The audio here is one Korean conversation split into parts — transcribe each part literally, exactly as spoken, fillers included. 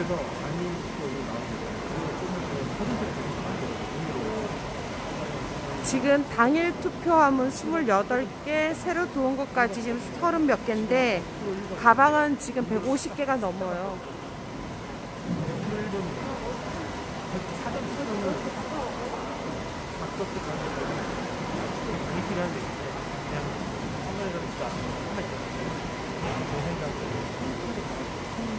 그래서 아닌 걸로 나옵니다. 그리고 좀 퍼센트가 되게 많거든요. 지금 당일 투표함은 스물여덟 개, 새로 들어온 것까지 지금 서른 몇 개인데, 가방은 지금 백오십 개가 넘어요. 사전 투표는 바뀌었을 가능성이 많이 필요한데 그냥 한번에 좀 진짜 한번 제 생각에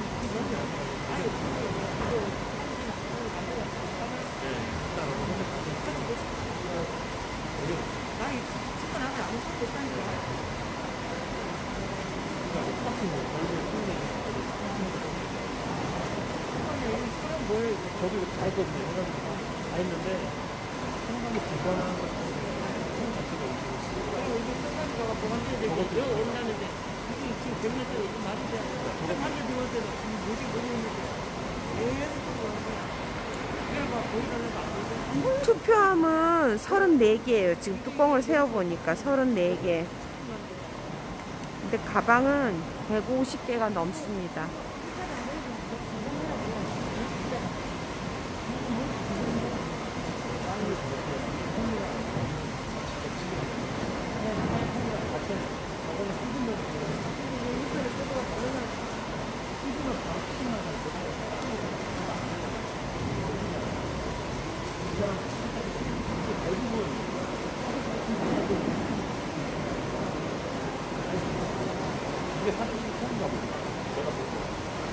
나이 찍고 나면 아무 소리 없다니까. 뭘 저도 이거 다 했거든요. 다 했는데 상당히 불편한 것 자체가 그리고 이게 순간이가 보관돼야 되고 여기 온다는데 이게 지금 몇 년째 이거 말이 돼. 저거 한개 들어올 때도 뭐지 뭐지 했는데 계속 들어오는 거야. 그래봐 보이는 거안 보이잖아. 투표함은 서른네 개예요. 지금 뚜껑을 세어보니까 서른네 개. 근데 가방은 백오십 개가 넘습니다. 이게 사전 투표통인가 보다. 내가 볼 때.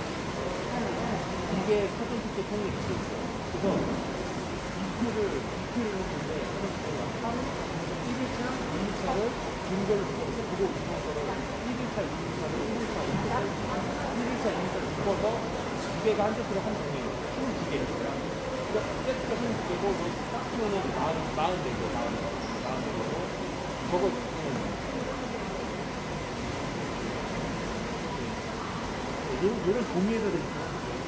이게 사전 투표통이 있어. 그래서 이틀을, 이틀을 했는데, 하루 일 일차, 이 일차를 분별을 보고 이동서를 일 일차, 이 일차를 일 일차, 이 일차, 일 일차, 이 일차를 묶어서 두 개가 한 세트로 한 종이에요. 스물두 개. 그러니까 세트가 스물두 개고, 딱 쓰면은 마흔 개, 마흔 개. 마흔 개고. 저거, 이런 종이에다 되니까.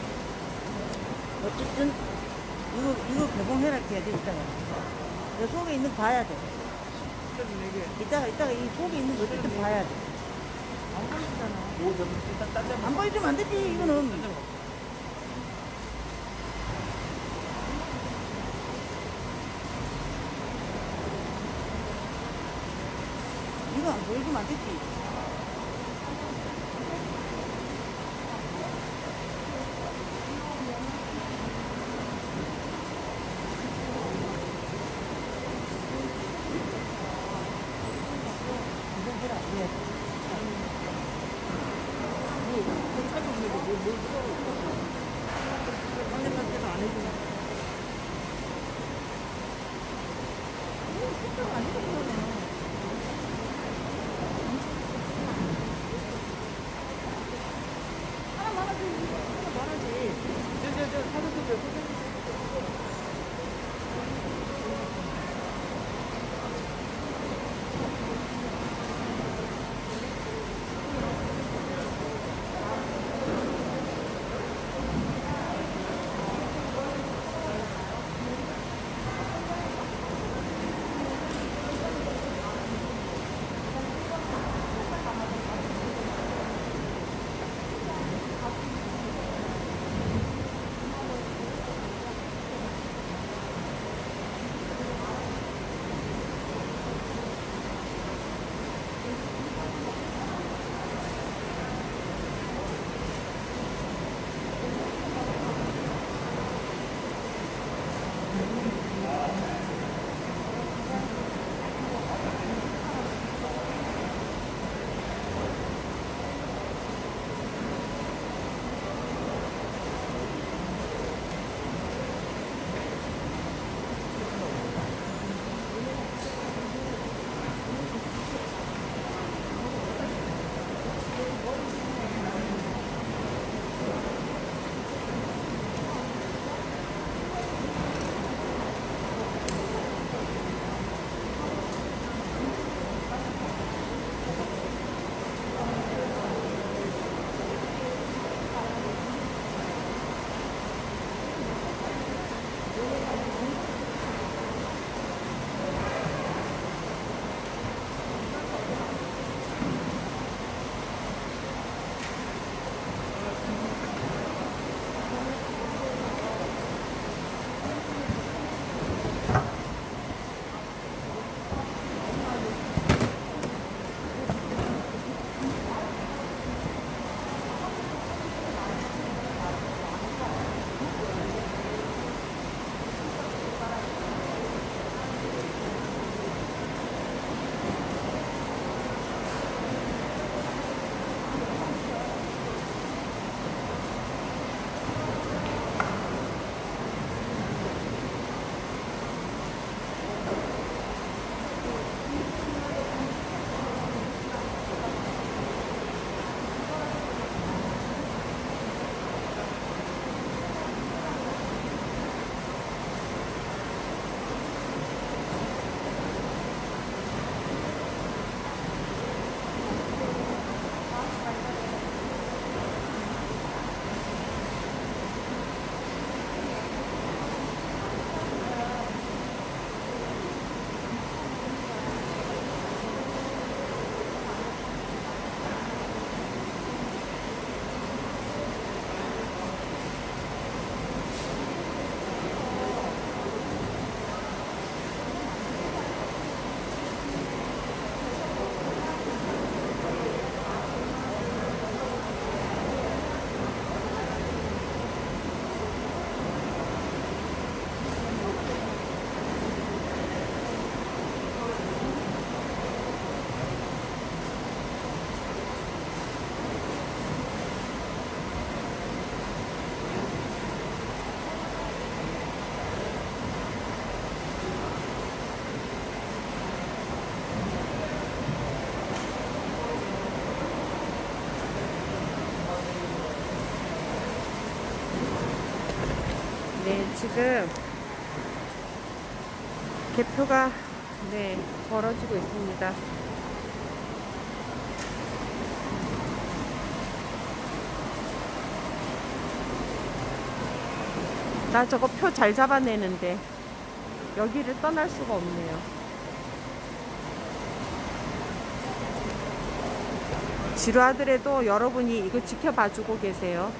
어쨌든 이거 이거 개봉해라 해야 돼 이따가. 이 속에 있는 거 봐야 돼. 이따가 이따가 이 속에 있는 거 어쨌든 봐야 돼. 안 보이잖아. 안 보여주면 안 되지 이거는. 이거 안 보여주면 안 되지. 네, 지금 개표가 네, 벌어지고 있습니다. 나 저거 표 잘 잡아내는데 여기를 떠날 수가 없네요. 지루하더라도 여러분이 이거 지켜봐주고 계세요.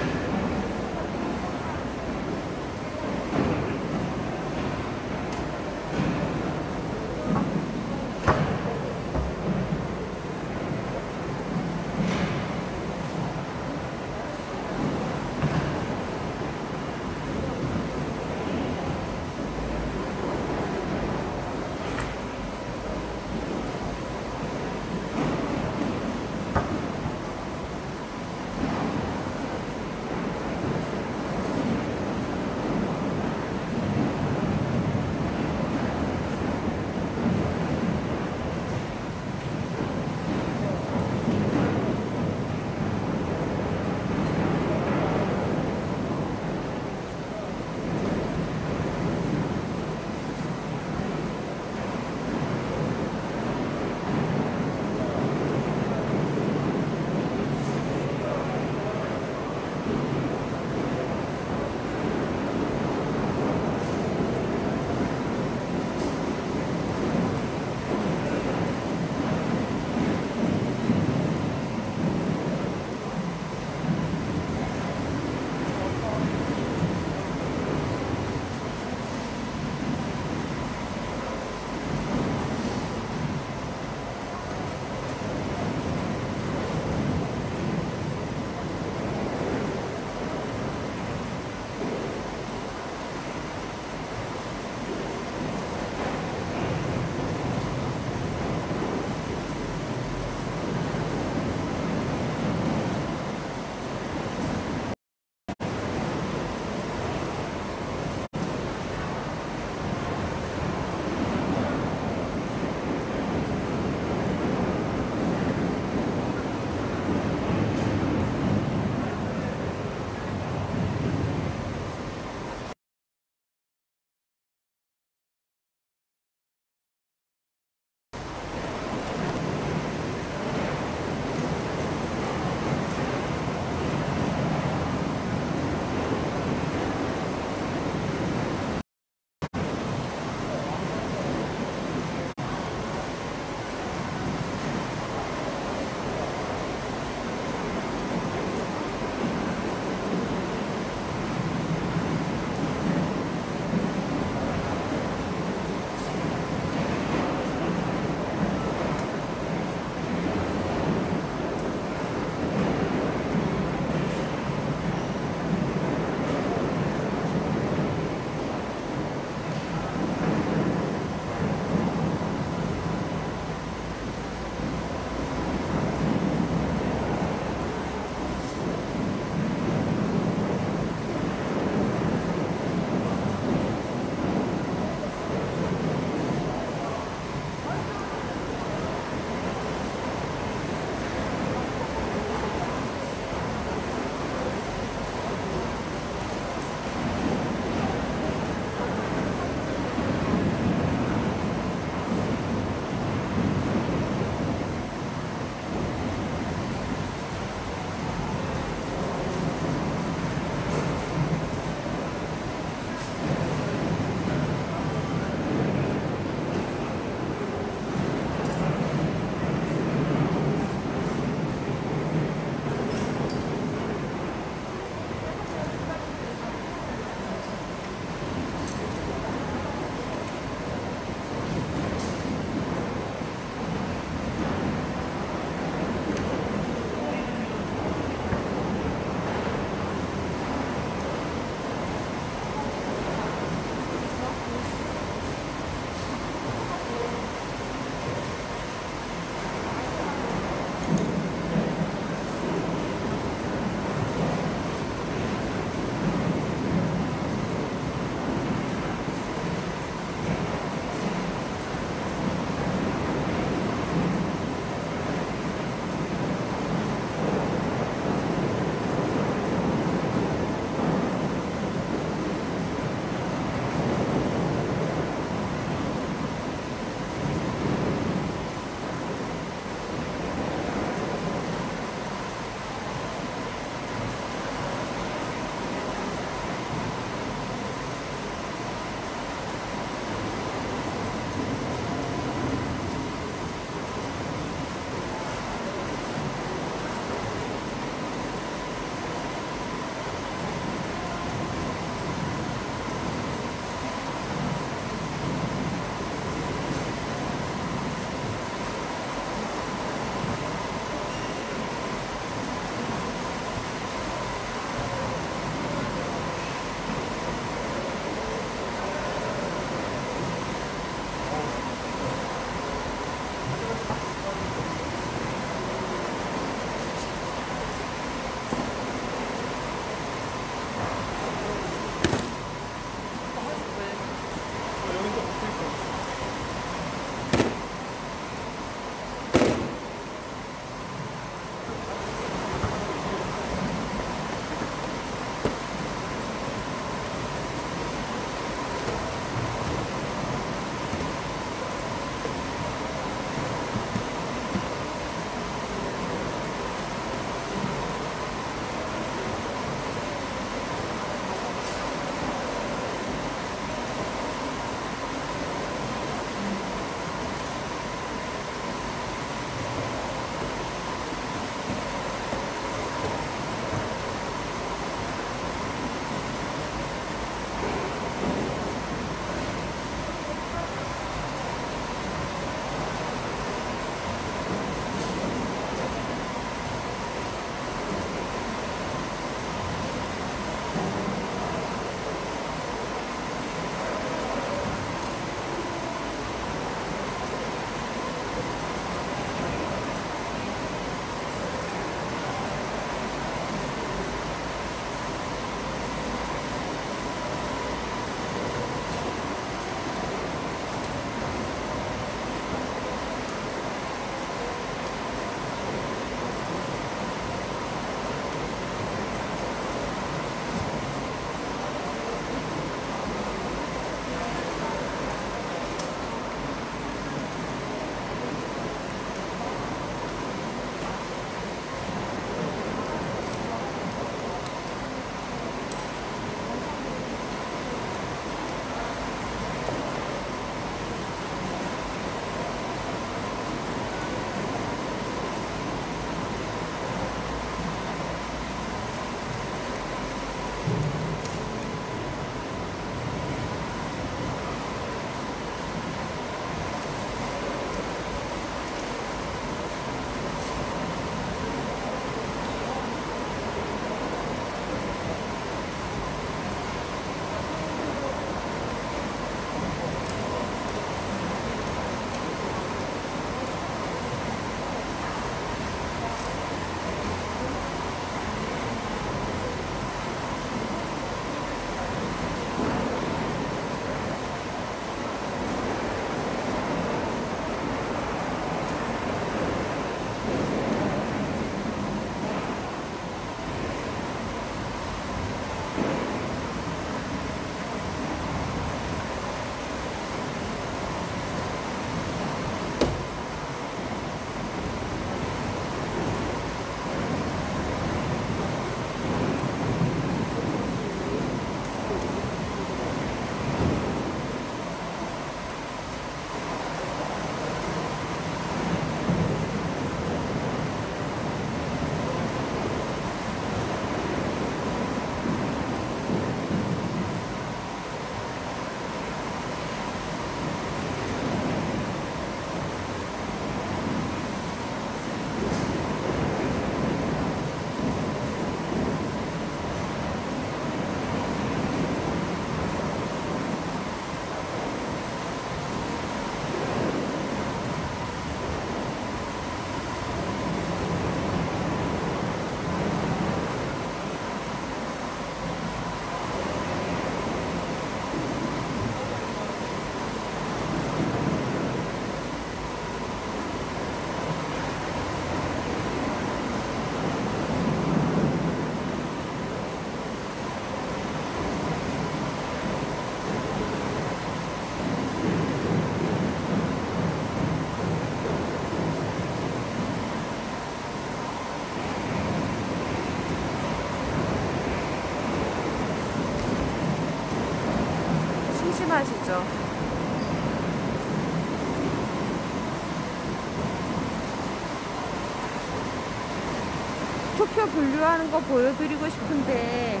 투표 분류하는 거 보여드리고 싶은데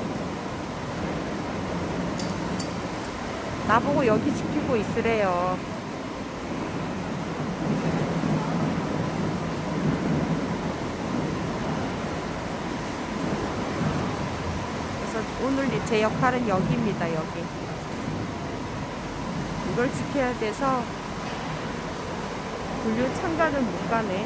나보고 여기 지키고 있으래요. 그래서 오늘 제 역할은 여기입니다. 여기 이걸 지켜야 돼서 분류 참관을 못 가네.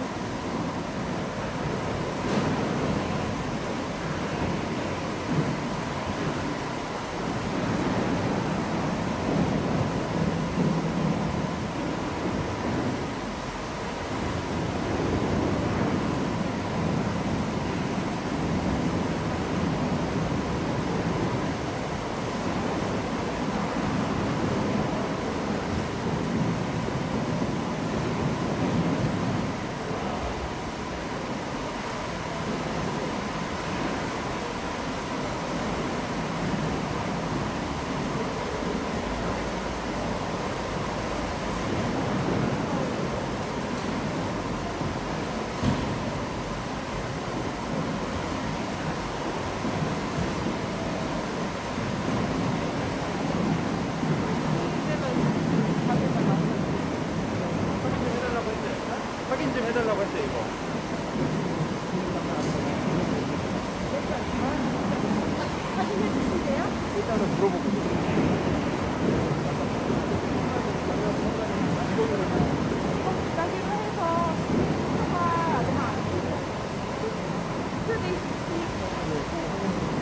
확인 좀 해달라고 했대 이거. 확인해 주신대요? 일단은 물어보고 여기로 해서 투표가 다안 돼요. 투표돼 있으니까.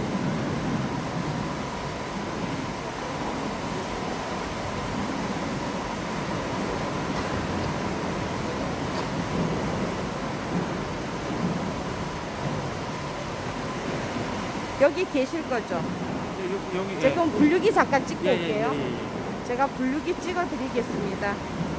여기 계실 거죠? 여기, 여기 제가 그럼 분류기 잠깐 찍고 예, 예, 올게요. 예, 예, 예. 제가 분류기 찍어 드리겠습니다.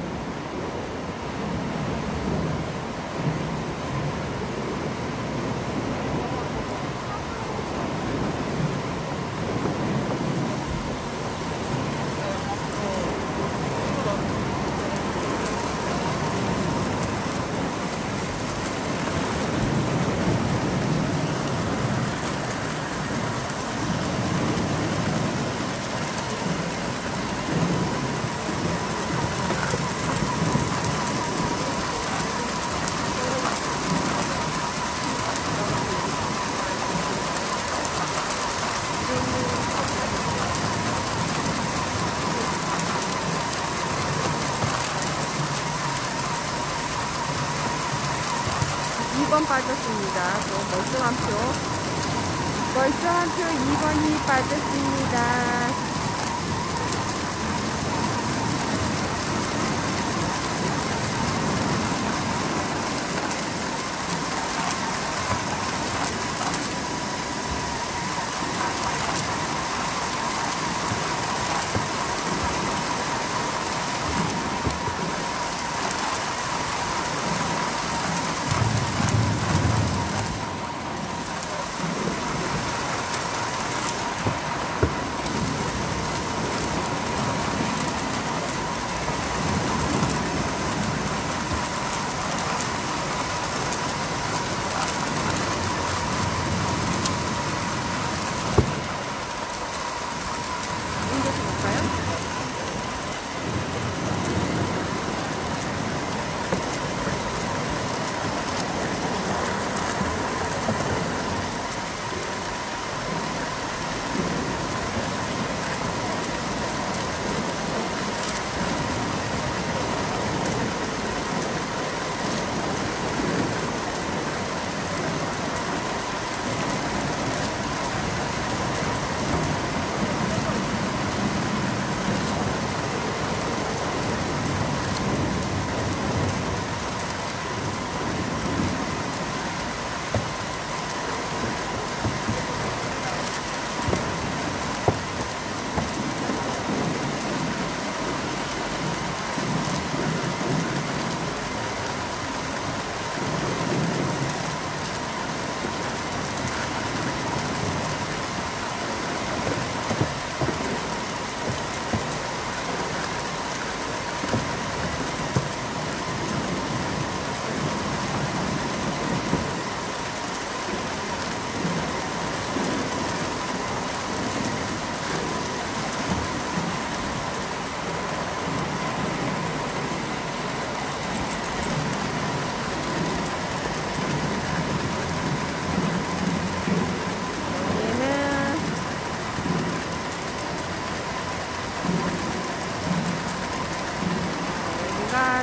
이 번 빠졌습니다. 또 멀쩡한 표. 멀쩡한 표 이 번이 빠졌습니다.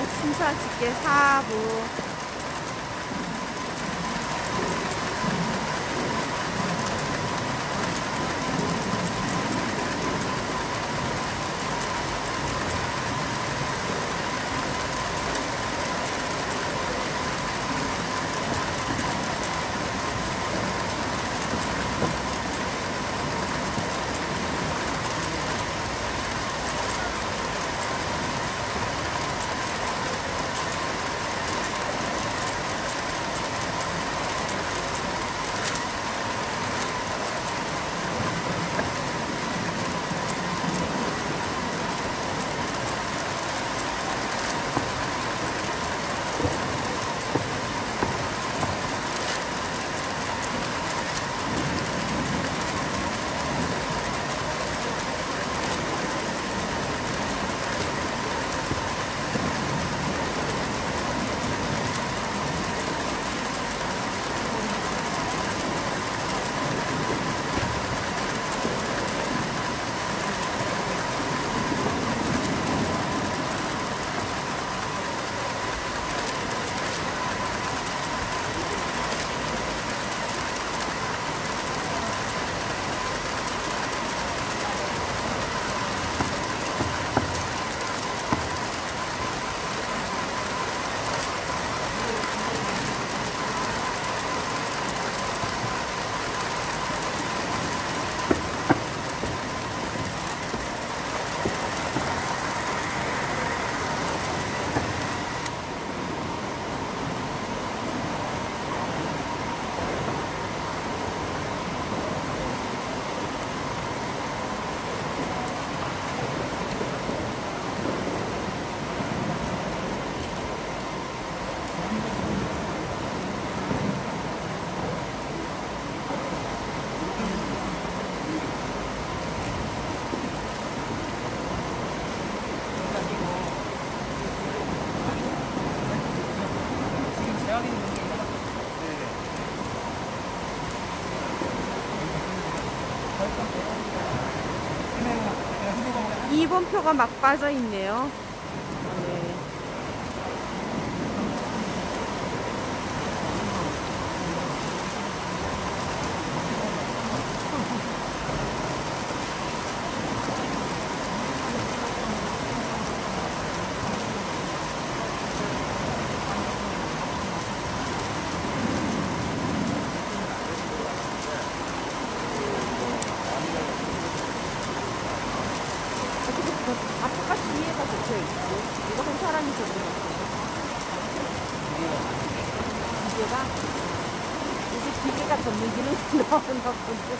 심사집계 사 부. 이 번표가 막 빠져 있네요. 네. 다 똑같이 위에가 적혀 있고 이거 한 사람이 적혀 있고 기계가 이제 기계가 접는 기능이 나오나 본데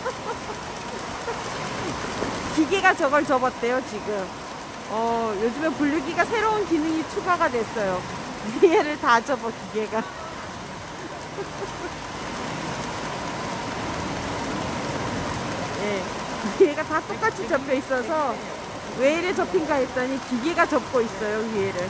기계가 저걸 접었대요 지금. 어 요즘에 분류기가 새로운 기능이 추가가 됐어요. 위에를 다 접어 기계가. 예, 위에가 다 똑같이 접혀 있어서 왜 이래 접힌가 했더니 기계가 접고 있어요 위에를.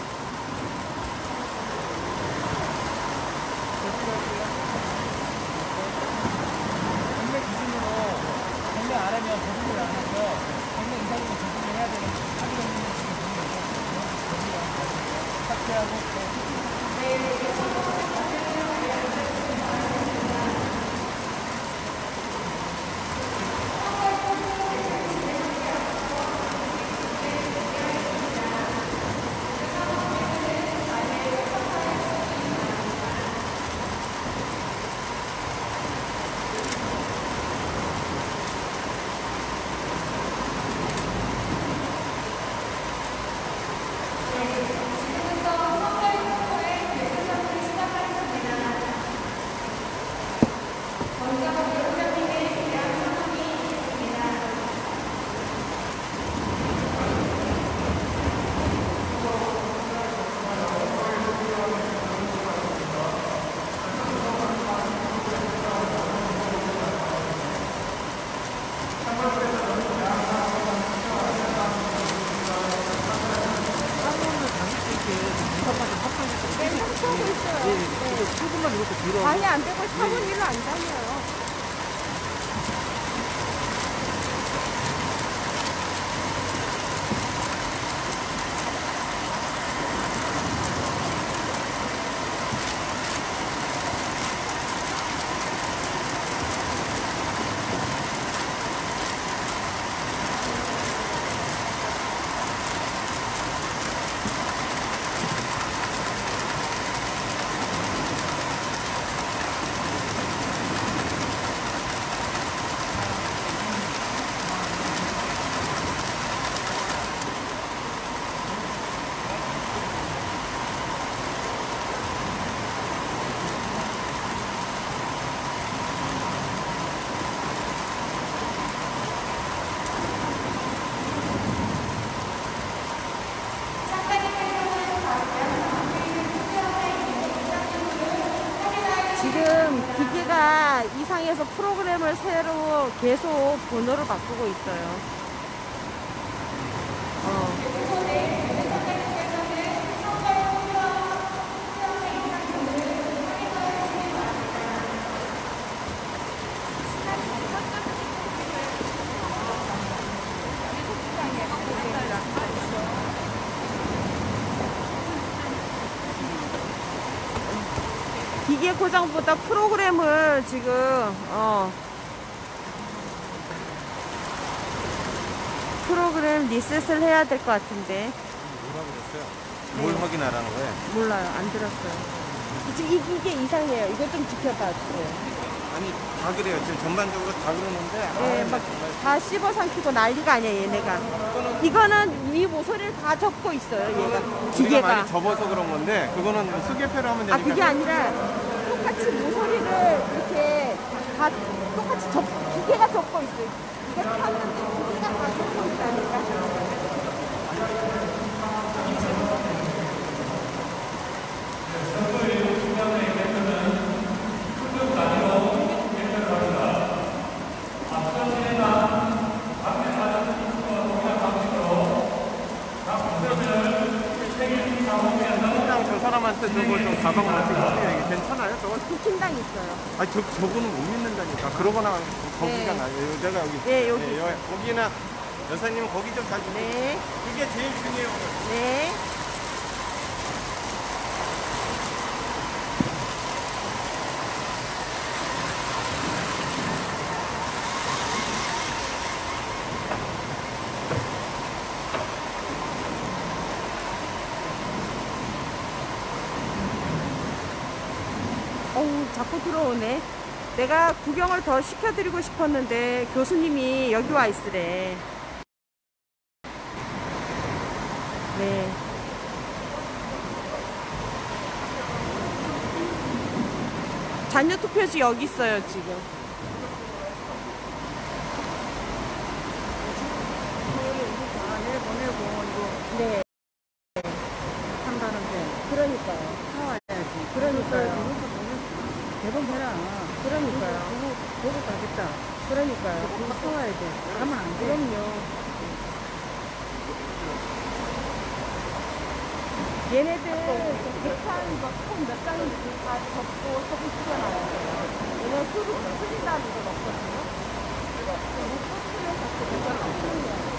경매 기준으로 경매 안 하면 적응을 안 하고요. 경매 이상이면 적응을 해야 되는 자기가 있는 지금 경매 있거든요. 삭제하고 조금만 이렇게 뒤로 방해 안 되고 사모님은 안 다녀요. 개가 이상해서 프로그램을 새로 계속 번호를 바꾸고 있어요. 어. 기계 고장보다 프로그램을 지금 어 프로그램 리셋을 해야 될 것 같은데. 뭐라고 그랬어요? 네. 뭘 확인하라는 거예요? 몰라요. 안 들었어요. 지금 이- 이게 이상해요. 이거 좀 지켜봐 주세요. 아니 다 그래요. 지금 전반적으로 다 그러는데 네, 아, 막 정말 다 씹어 삼키고 난리가 아니야 얘네가. 이거는 위 모서리를 다 접고 있어요 얘가. 우리가 기계가. 많이 접어서 그런 건데 그거는 수개표로 하면 되니까. 아 그게 아니라 똑같이 모서리를 이렇게 다 똑같이 접 기계가 접고 있어요. 이거 탔는데 기계가 다 접고 있다니까. 그냥 저 사람한테 저거 좀 가방 어떻게 해요? 이게 괜찮아요? 저거? 부침당 있어요. 아니 저, 저거는 못 믿는다니까. 그러거나 거기가 네. 나요. 여자가 여기. 네, 여기 여, 거기나 여사님 거기 좀 잘. 네, 그게 제일 중요해요. 네. 어우, 자꾸 들어오네. 내가 구경을 더 시켜드리고 싶었는데 교수님이 여기 와 있으래. 네. 잔여 투표지 여기 있어요, 지금. 내일 보내고 이거 네. 한다는데 그러니까요. 사와야지. 그러니까요. 대본해라. 그러니까요. 그거 보고 가겠다. 그러니까요. 그거 사와야 돼. 가면 안 돼. 그럼요. 얘네들 백판 몇몇 장인지 다 접고 사진 찍어놔야 돼요. 얘네 수를 틀린다는 건 없거든요. 못 틀면 자꾸 백판 안 틀려요.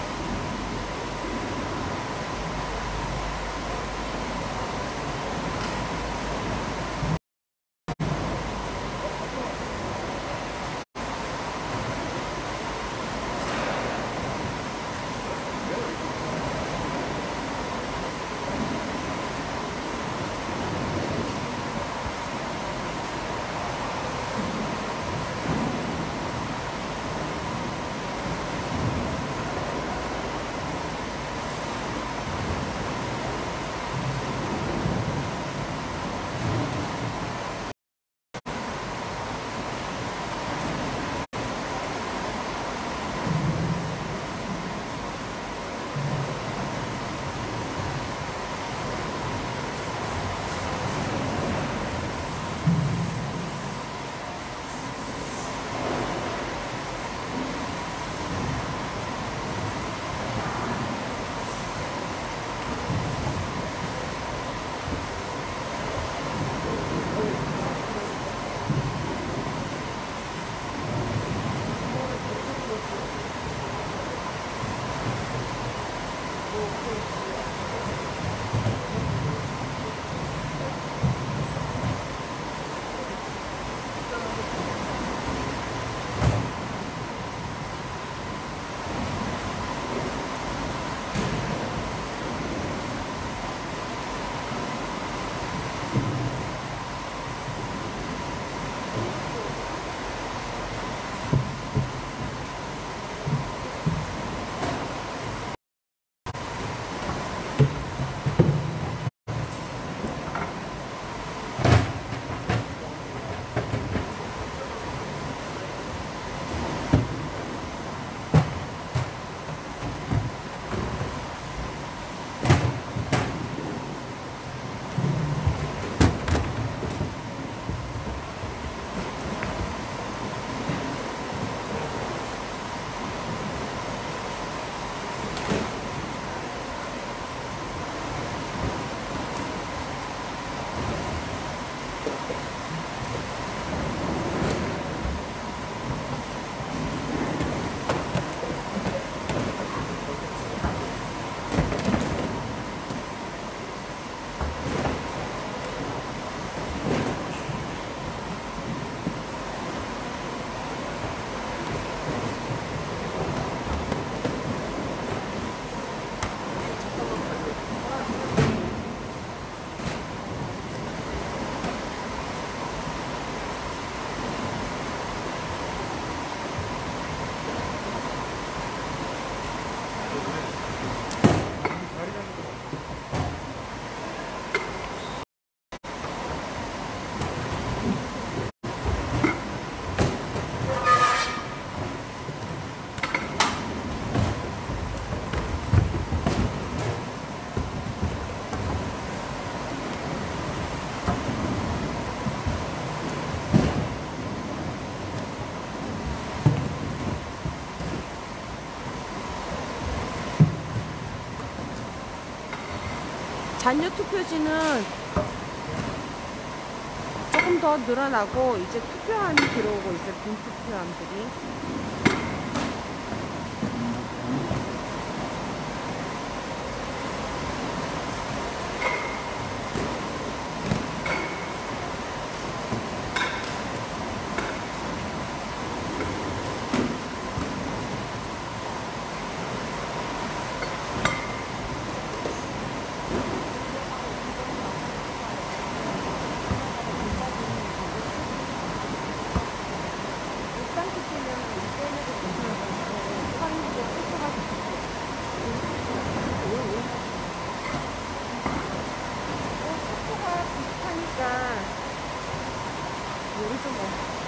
잔여 투표지는 조금 더 늘어나고 이제 투표함이 들어오고 있어요. 빈 투표함들이. 모르죠 뭐.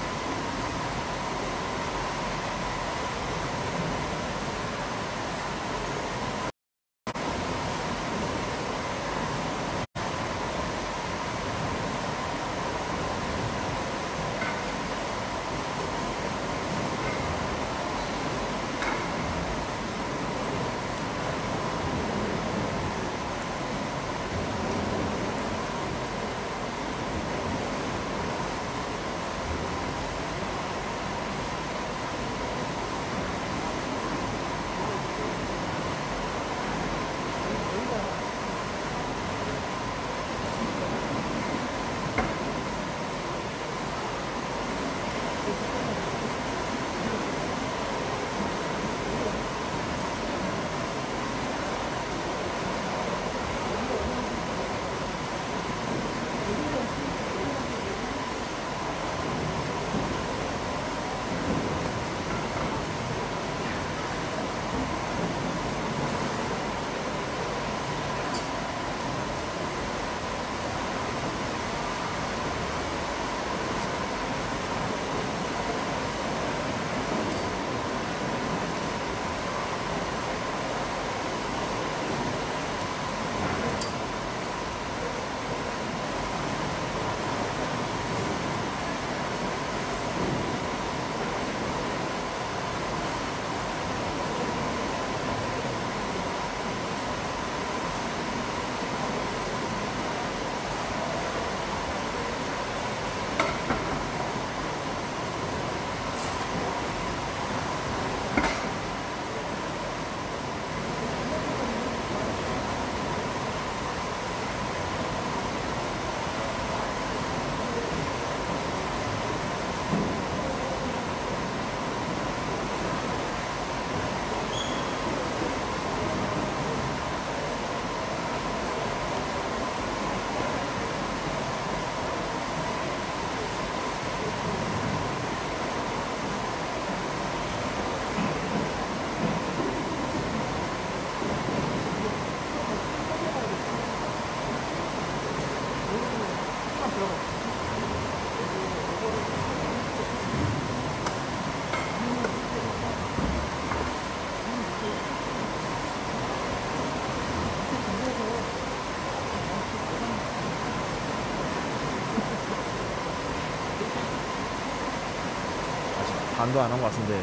반도 안 한 것 같은데.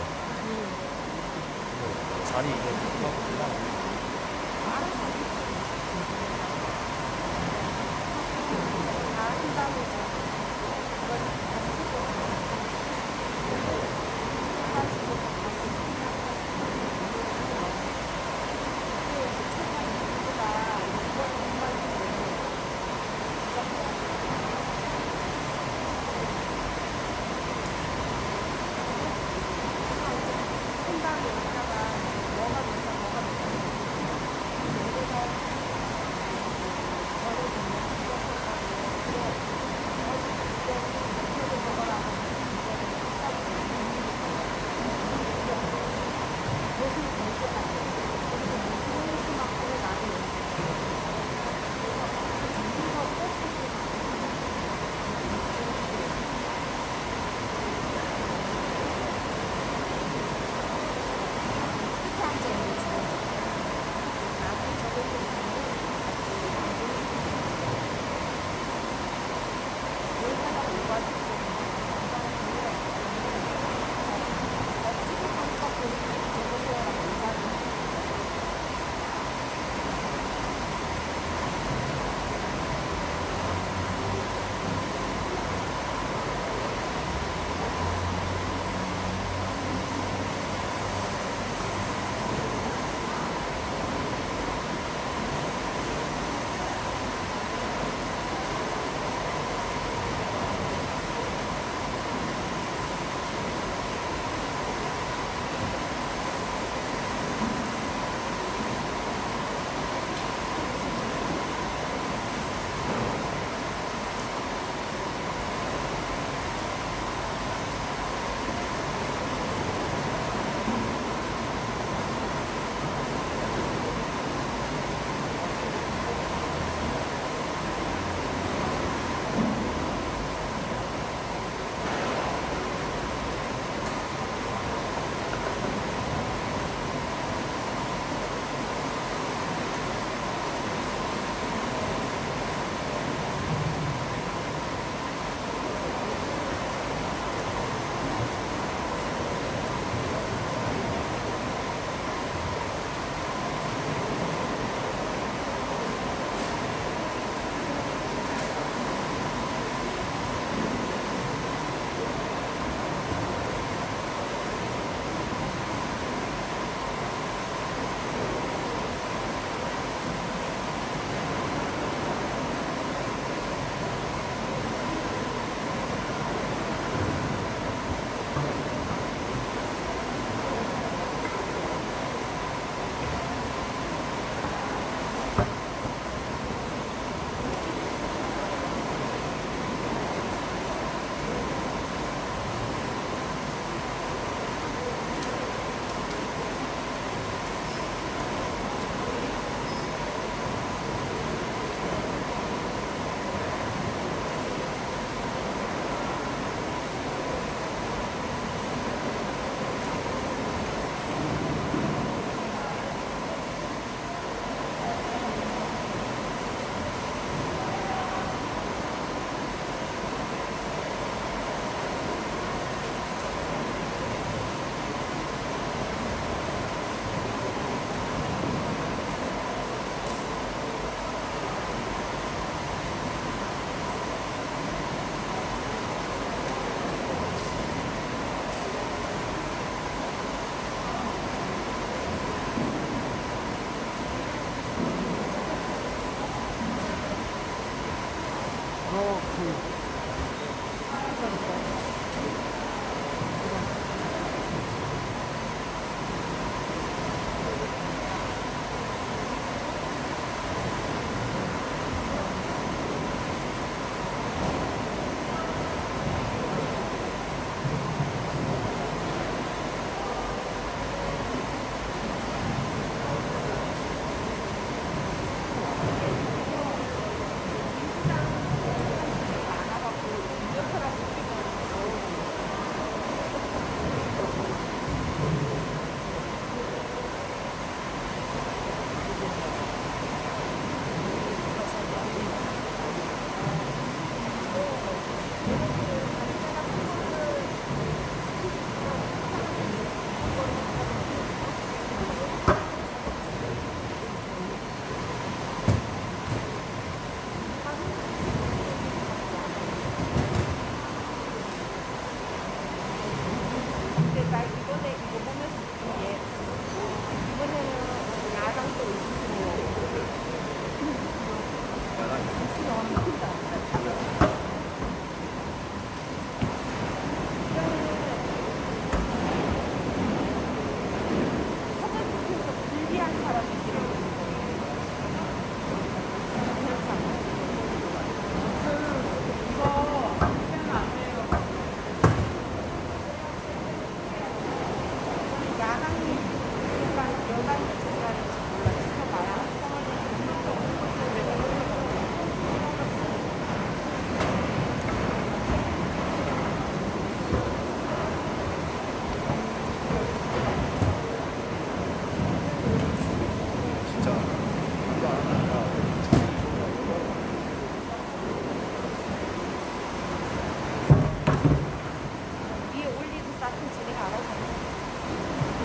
잔이 이제 이렇게 근데 나 이번에 이거 보면서 느낀 게 이번에는 야당도 있으시고 너무 크다. 서울에서 불리한 사람이 이런 야당이 약간 여당이 제가는지 몰라. 진짜 말안 위에 올리고 쌓든 지네가 알아서 해.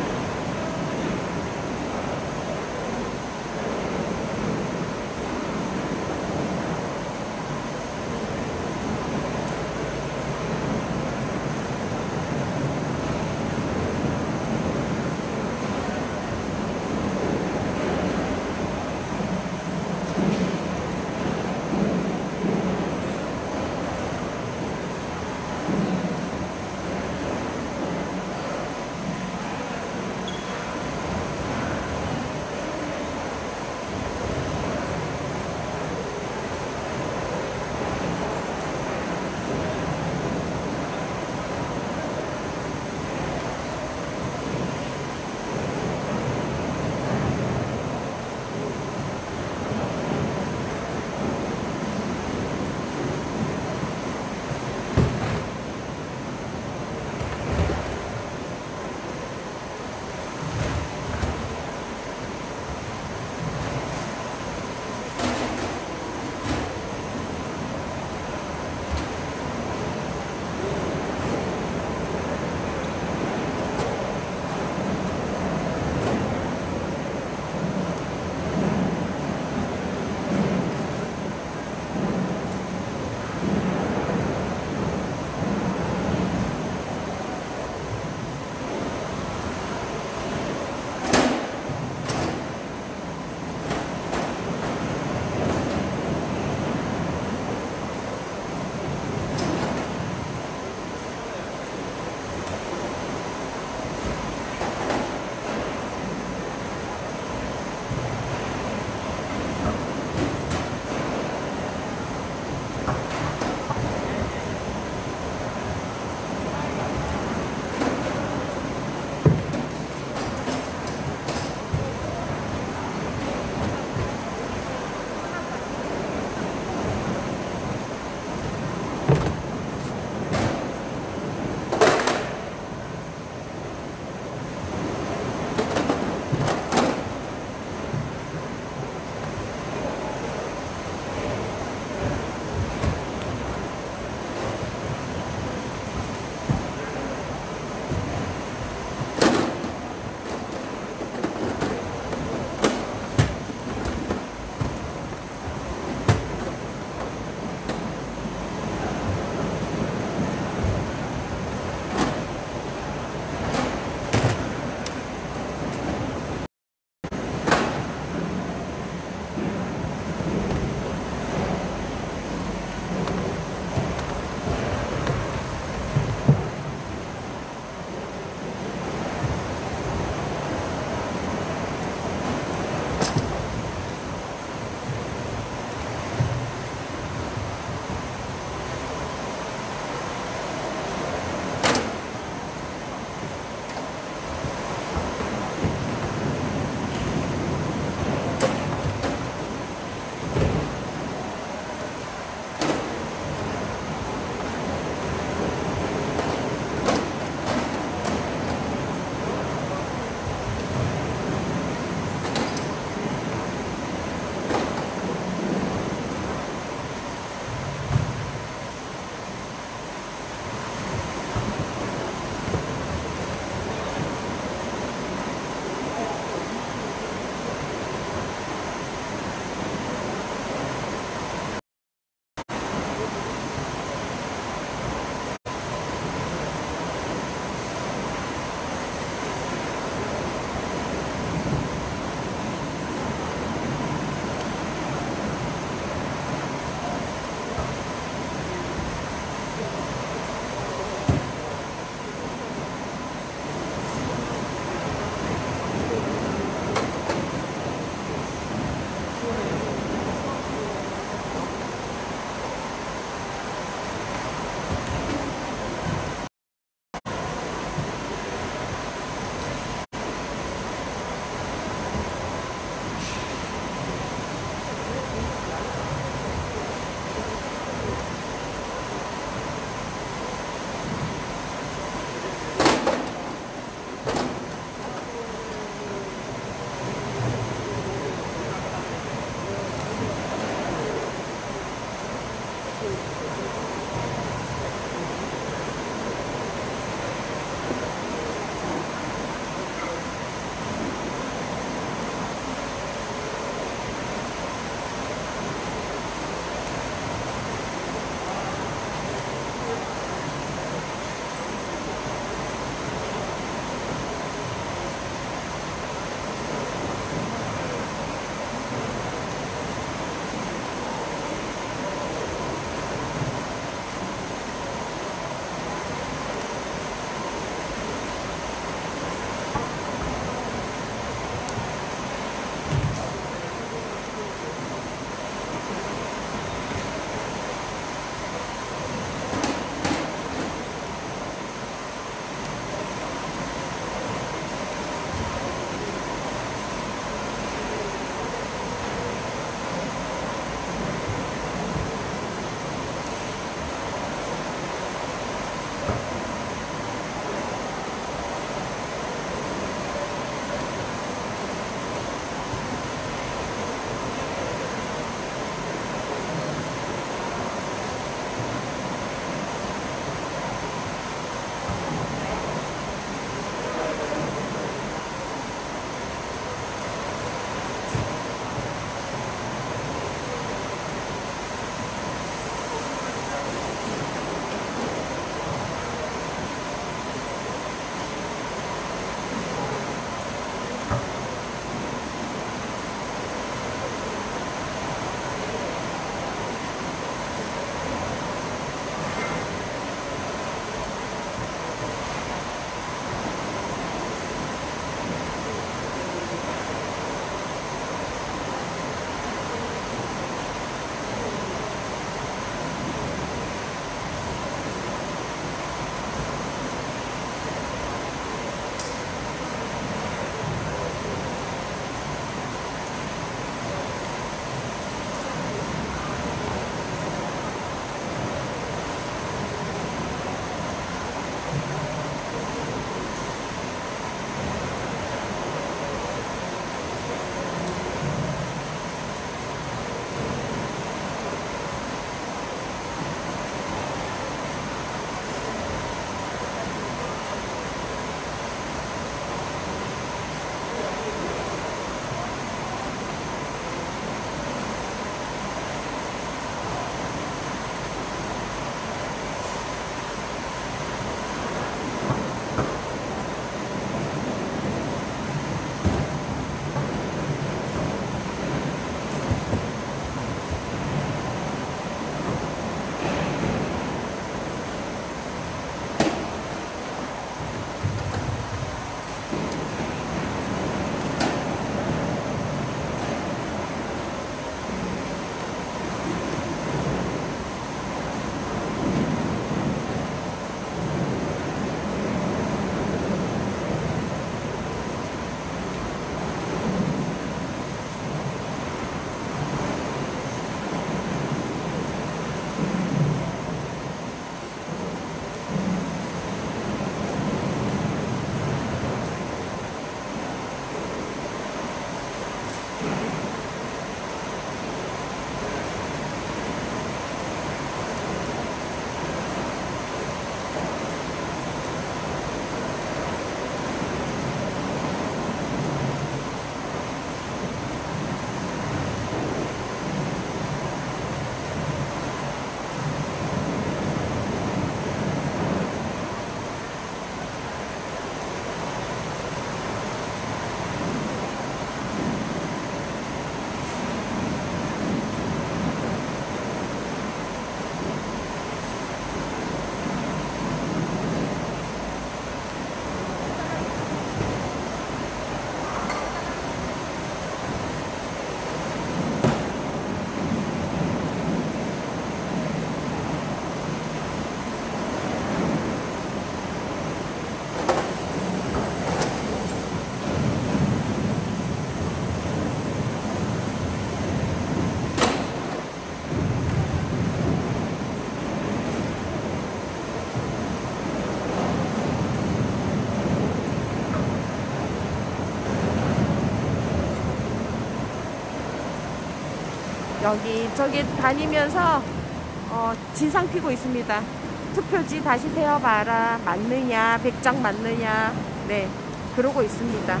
여기 저기 다니면서 어, 진상 피고 있습니다. 투표지 다시 세어봐라. 맞느냐, 백 장 맞느냐. 네, 그러고 있습니다.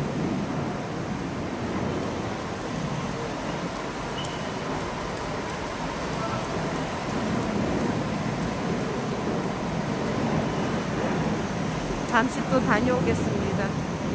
잠시 또 다녀오겠습니다.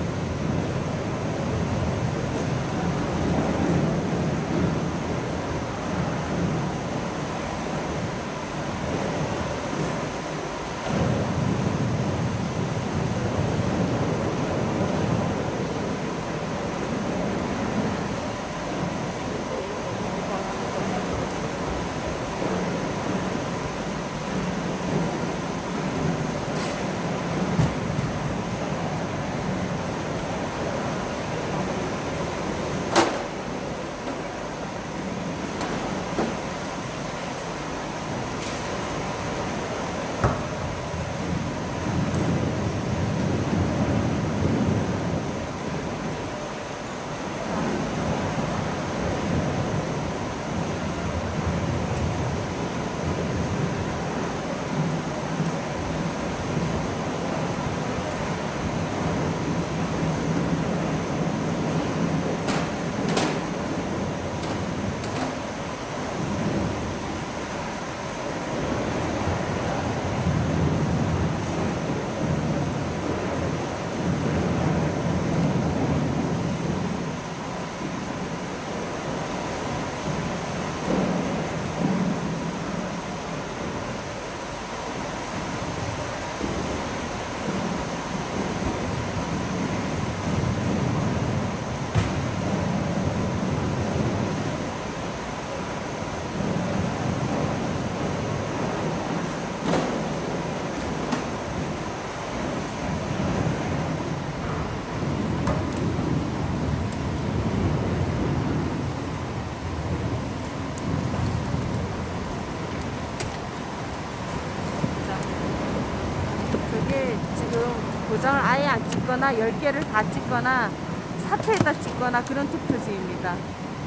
도장을 아예 안 찍거나 열 개를 다 찍거나 사표에다 찍거나 그런 투표지입니다.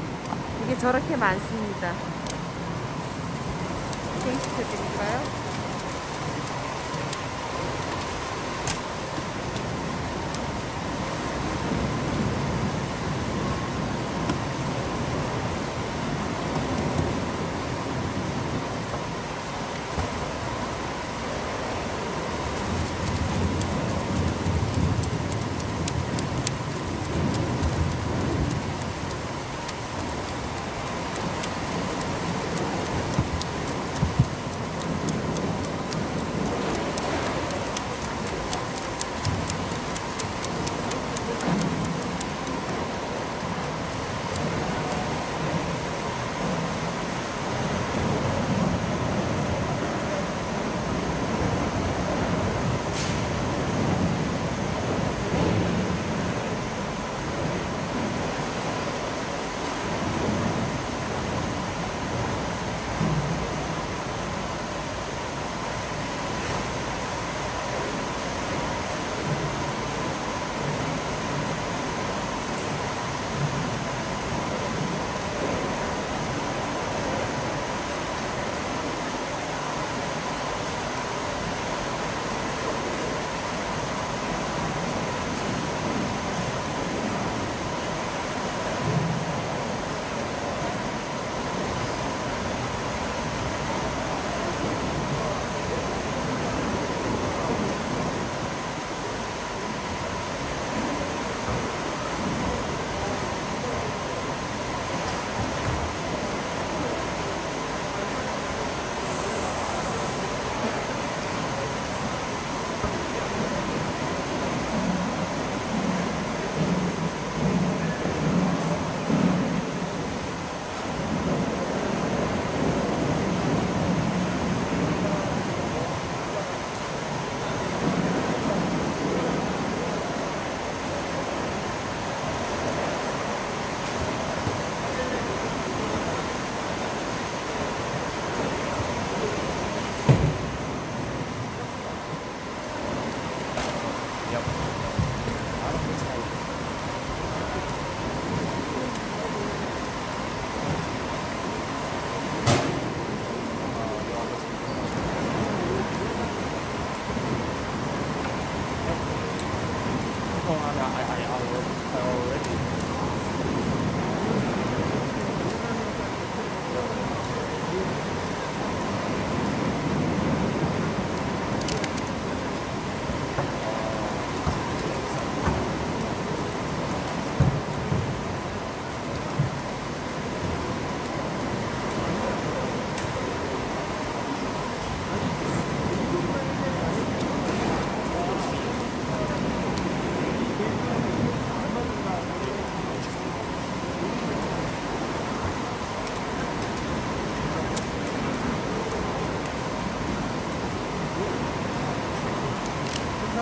이게 저렇게 많습니다. 시행시켜 드릴까요?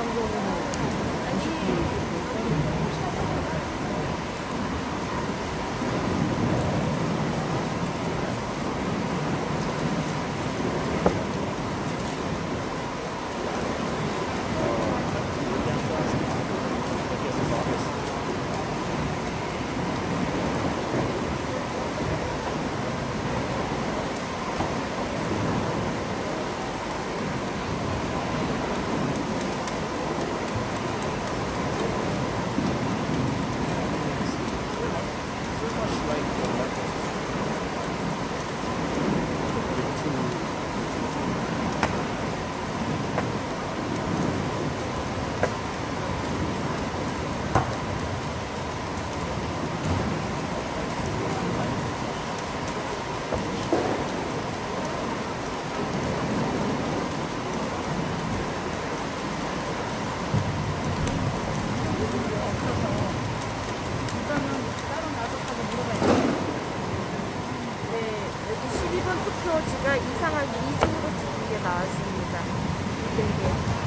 십이 번 투표지가 이상하게 이중으로 찍힌 게 나왔습니다. 이게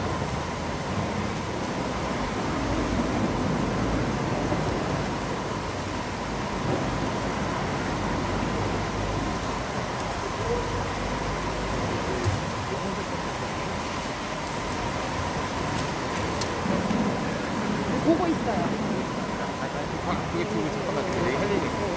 보고 있어요. 그게 지금 잠깐만 내가 할 얘기 있고.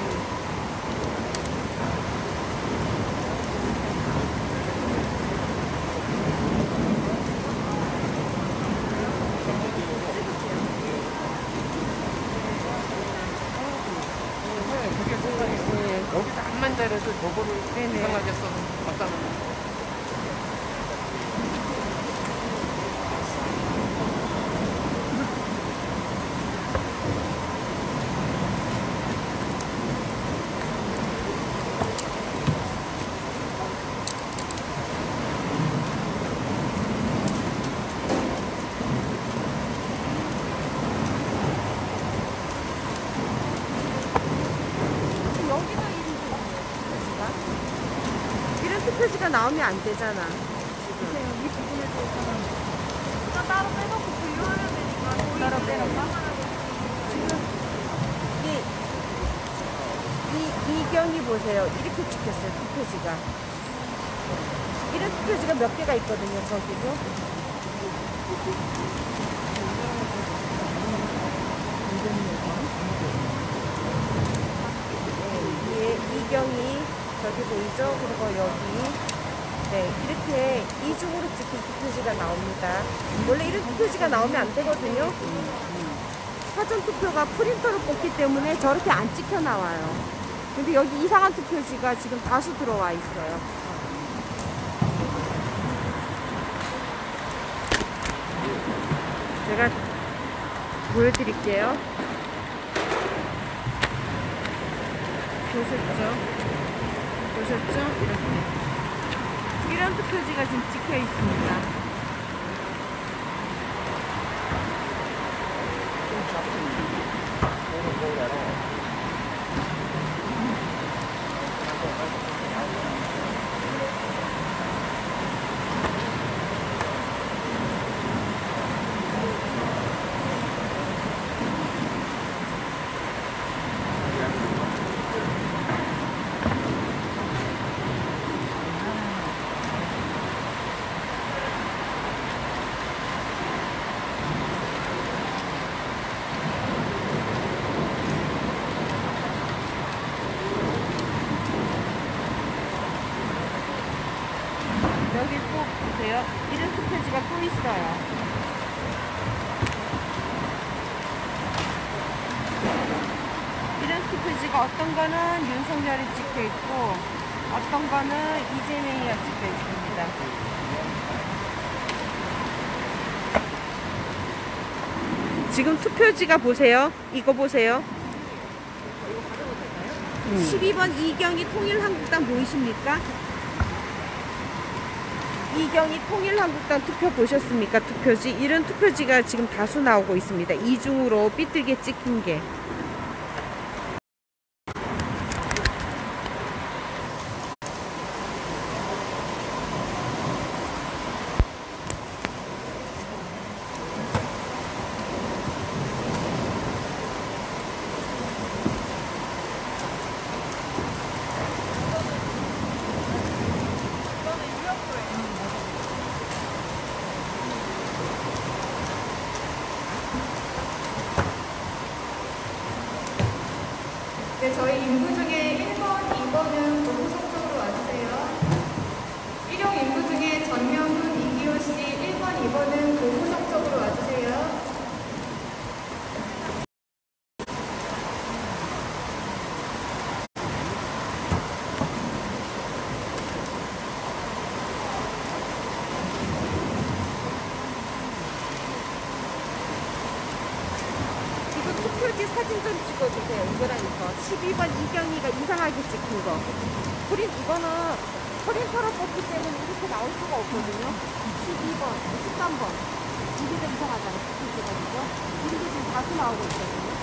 여기서 한만 잘해도 저거를 이상하게 써서 갖다 놓는 투표지가 나오면 안 되잖아. 지금 이 부분에 대해서는 일단 따로 빼놓고 분류하면 되니까 따로 빼놓고 지금 이, 이 이경이 보세요. 이렇게 찍혔어요. 투표지가 이런 투표지가 몇 개가 있거든요. 저기도 네, 이경이 저기 보이죠? 그리고 여기 네 이렇게 이중으로 찍힌 투표지가 나옵니다. 원래 이런 투표지가 나오면 안 되거든요. 사전 투표가 프린터로 뽑기 때문에 저렇게 안 찍혀 나와요. 근데 여기 이상한 투표지가 지금 다수 들어와 있어요. 제가 보여드릴게요. 보셨죠? 보셨죠? 이렇게 이런 투표지가 지금 찍혀 있습니다. 여기 또 보세요. 이런 투표지가 또 있어요. 이런 투표지가 어떤 거는 윤석열이 찍혀 있고 어떤 거는 이재명이가 찍혀 있습니다. 지금 투표지가 보세요. 이거 보세요. 음. 십이 번 이경희 통일한국당 보이십니까? 이경희 통일한국당 투표 보셨습니까? 투표지. 이런 투표지가 지금 다수 나오고 있습니다. 이중으로 삐뚤게 찍힌 게. 저희 인부 중에 일 번, 이 번은 고구석 쪽으로 와주세요. 일용 인부 중에 전명훈, 이기호 씨 일 번, 이 번은 고구석 쪽으로 와주세요. 이거 투표지 사진 좀 찍어주세요. 이거랑 이거. 십이 번 이경이가 이상하게 찍힌 거. 프린, 이거는 프린터로 뽑기 때문에 이렇게 나올 수가 없거든요. 십이 번, 십삼 번. 이게 좀 이상하잖아. 투표지가 그죠? 이게 지금 다수 나오고 있거든요.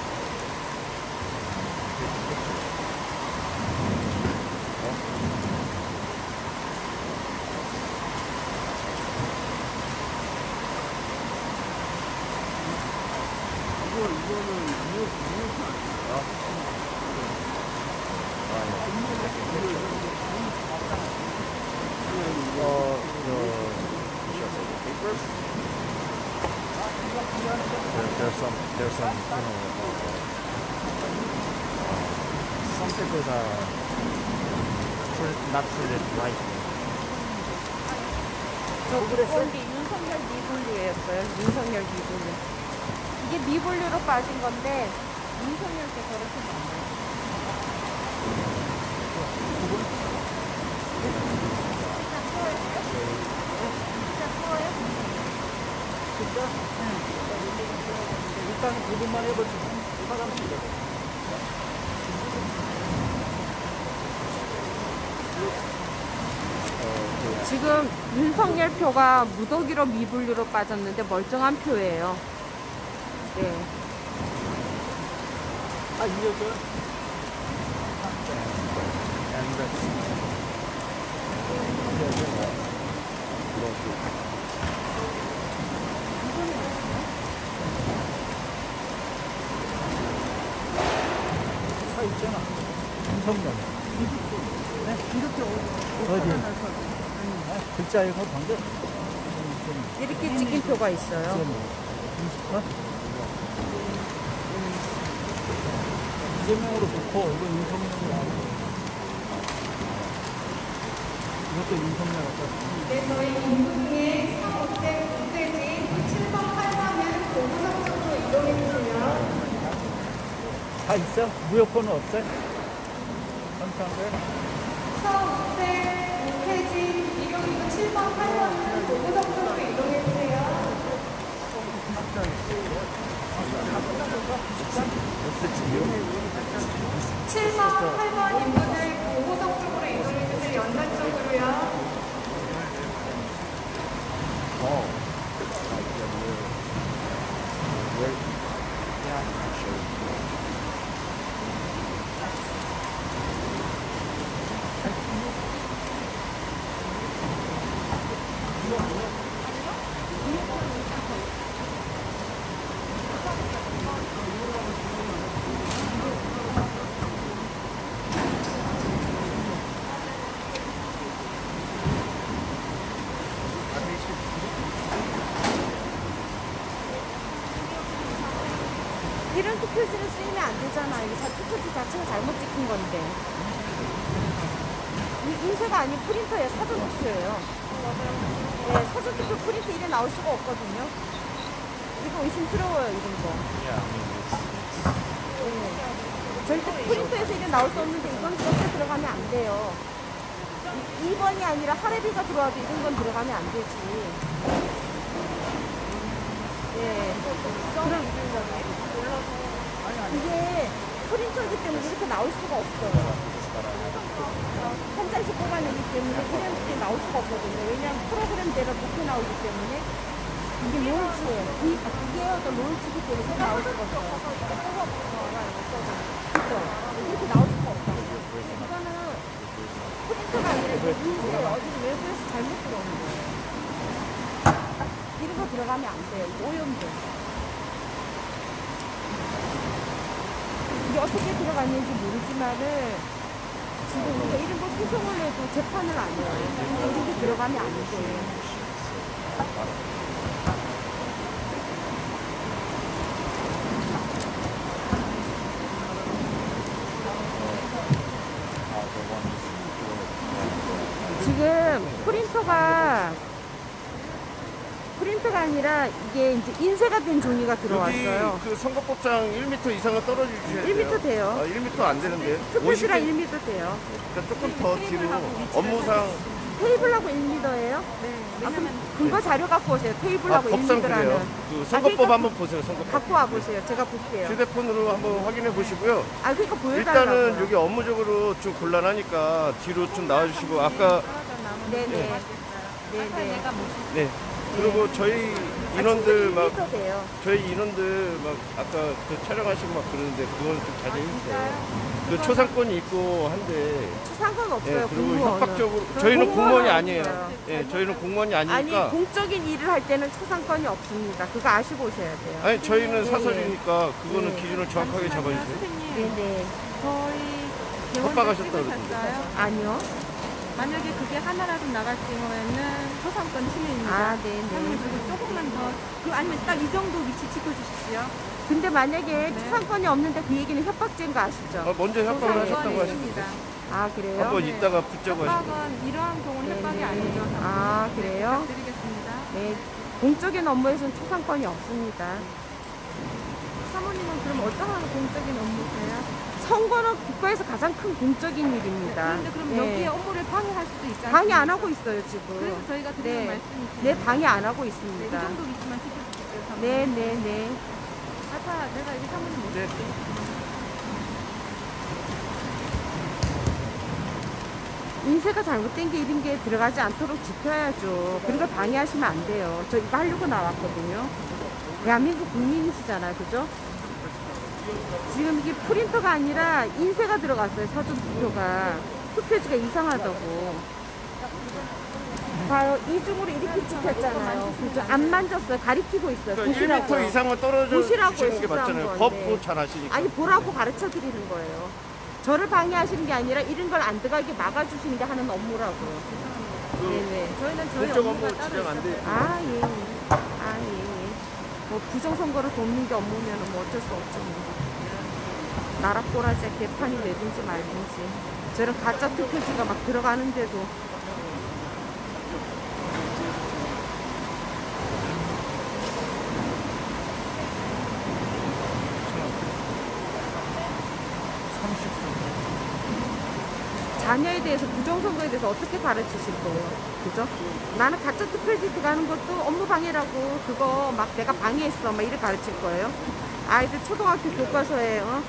이거, 이거는 이거, 이거 아니야? 어, papers? There, there's some, there's some, you know, uh, some papers are print, not printed right. 저 그건데 윤석열 미분류였어요. 윤석열 미분류. 이게 미분류로 빠진 건데 윤석열께서 저렇게 나와요. 진짜 추워요? 진짜 추워요? 진짜? 일단 그것만 해보지. 사감습니다. 지금 윤석열 표가 무더기로 미분류로 빠졌는데 멀쩡한 표예요. 네. 아, 이겼어요? And that's, 차 있잖아. 윤석열. 네? 이렇게 어디? 아, 글자 이거 방금. 이렇게 찍힌 표가 있어요. 어? 이재명으로 놓고 이거 윤석열로 하고. 이것도 윤석열 같다. 네, 저희 인부 중에 서우택, 우태지 칠 번, 팔 번은 고구석 쪽으로 이동해주세요. 다 있어? 무효권은 없어요? 감사한데. 서우택, 우태지, 일용 인부 칠 번, 팔 번은 고구석 쪽으로 이동해주세요. 칠 번, 팔 번 인부들 고구석 쪽으로 이동해주세요. 연단 쪽으로요. oh. Where, yeah, I'm sure. 이런 투표지를 쓰이면 안 되잖아. 이게 자, 투표지 자체가 잘못 찍힌 건데. 이 인쇄가 아닌 프린터예요. 사전 투표예요. 네, 사전 투표 프린트 이래 나올 수가 없거든요. 이거 의심스러워요, 이런 거. Yeah, I mean, it's, it's 네. 절대 프린터에서 이래 나올 수 없는데 이건 썩게 들어가면 안 돼요. 이 번이 아니라 하레비가 들어와도 이런 건 들어가면 안 되지. 네. 그럼 이게 프린터이기 때문에 이렇게 나올 수가 없어요. 한 장씩 뽑아내기 때문에 이렇게 나올 수가 없거든요. 왜냐하면 프로그램대로 그렇게 나오기 때문에 이게 롤치예요. 이 기계여도 롤치기 때문에 이렇게 나올 수가 없어요. 그죠? 이렇게 나올 수가 없어요. 이거는 프린터가 아니라 이게 인쇄예요. 어디 외부에서 잘못 들어오는 거예요. 이런 거 들어가면 안 돼요. 이거 오염돼. 이게 어떻게 들어갔는지 모르지만은 지금 우리가 이런 거 소송을 해도 재판을 안 해요. 이렇게 들어가면 안 돼요. 지금 프린터가 프린터가 아니라 이게 이제 인쇄가 된 종이가 들어왔어요. 여기 그 선거법상 일 미터 이상은 떨어져 주셔야 돼요. 일 미터 돼요. 아, 일 미터 안 되는데. 투표지랑 오십 일 미터 돼요. 그러니까 조금 더 뒤로 업무상 테이블하고 일 미터예요? 네. 아, 그럼 근거 자료 갖고 오세요. 아, 테이블하고 일 법상 미터라는. 그래요. 그 선거법 그러니까 한번 보세요. 선거법. 갖고 와 보세요. 제가 볼게요. 휴대폰으로 한번 확인해 보시고요. 아, 그러니까 보여달라고요. 일단은 여기 업무적으로 좀 곤란하니까 뒤로 좀 나와주시고 아까 네네. 네. 네네. 네 그리고 저희 인원들 일 막 미터 돼요. 저희 인원들 막 아까 그 촬영하시고 막 그러는데 그거는 좀 자제해 주세요. 그 초상권이 있고 한데 상관없어요. 예 그리고 공무원은. 협박적으로 저희는 공무원이 아니에요. 없어요. 예 저희는 공무원이 아니 아니니까 공적인 일을 할 때는 초상권이 없습니다. 그거 아시고 오셔야 돼요. 아니 저희는 네. 사설이니까 그거는 네. 기준을 정확하게 잡아주세요. 선생님, 네네. 저희 협박하셨다 개원을 그러던데. 찍으셨어요? 아니요. 만약에 그게 하나라도 나갈 경우에는 초상권 침해입니다. 아, 네네. 선생님, 그리고 조금만 더, 그 아니면 딱 이 정도 위치 지켜주십시오. 근데 만약에 네. 초상권이 없는데 그 얘기는 협박죄인 거 아시죠? 아, 먼저 협박을 하셨다고 하시던데 있습니다. 아 그래요? 한번 네. 이따가 붙자고 하시던데 협박은 이러한 경우는 네, 협박이 네. 아니죠. 아 그래요? 드리겠습니다. 네. 공적인 업무에서는 초상권이 없습니다. 사모님은 그럼 어떠한 공적인 업무세요? 선거는 국가에서 가장 큰 공적인 일입니다. 그런데 그럼 네. 여기에 업무를 방해할 수도 있지 않습니까? 방해 안 하고 있어요 지금. 그래서 저희가 드리는 네. 말씀이죠. 네 방해 안 하고 네, 이 있습니다. 정도 위치만 지켜주십시오. 사모님. 네 네, 네. 아까 내가 여기 사모님 못 네. 인쇄가 잘못된 게 이런 게 들어가지 않도록 지켜야죠. 그런 걸 방해하시면 안 돼요. 저 이거 하려고 나왔거든요. 대한민국 국민이시잖아요. 그죠? 지금 이게 프린터가 아니라 인쇄가 들어갔어요. 사전 투표가. 투표지가 이상하다고. 봐요. 이중으로 이렇게 찍혔잖아요. 그죠? 안 만졌어요. 가리키고 있어요. 그러니까 일 미터 보시라고요. 이상은 떨어져 보시라고요, 주시는 게 맞잖아요. 시사한 법 건데. 뭐 잘 아시니까. 아니 보라고 가르쳐 드리는 거예요. 저를 방해하시는 게 아니라 이런 걸 안 들어가게 막아주시는 게 하는 업무라고요. 그 네네. 저희는 저희 공적 업무가 업무 따로 진행 안 있어요. 돼. 아 예. 아 예. 예. 뭐 부정선거를 돕는 게 업무면은 뭐 어쩔 수 없죠. 뭐. 나라 꼬라지에 개판이 내든지 말든지. 저런 가짜 투표지가 막 들어가는데도. 자녀에 대해서 부정선거에 대해서 어떻게 가르치실 거예요? 그죠? 나는 가짜 투표지 들어가는 것도 업무 방해라고 그거 막 내가 방해했어 막 이렇게 가르칠 거예요? 아이들 초등학교 교과서에 어?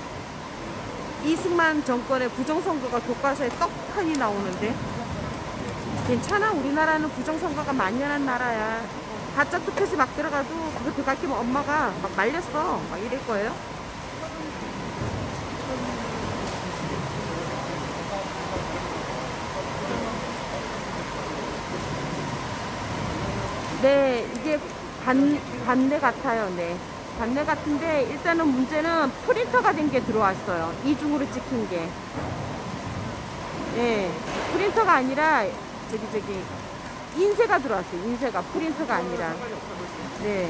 이승만 정권의 부정선거가 교과서에 떡하니 나오는데 괜찮아? 우리나라는 부정선거가 만연한 나라야. 가짜 투표지 막 들어가도 그거 들어가기면 엄마가 막 말렸어 막 이럴 거예요? 네, 이게 반, 반대 같아요. 네. 반대 같은데, 일단은 문제는 프린터가 된 게 들어왔어요. 이중으로 찍힌 게. 네. 프린터가 아니라, 저기, 저기, 인쇄가 들어왔어요. 인쇄가. 프린터가 아니라. 네.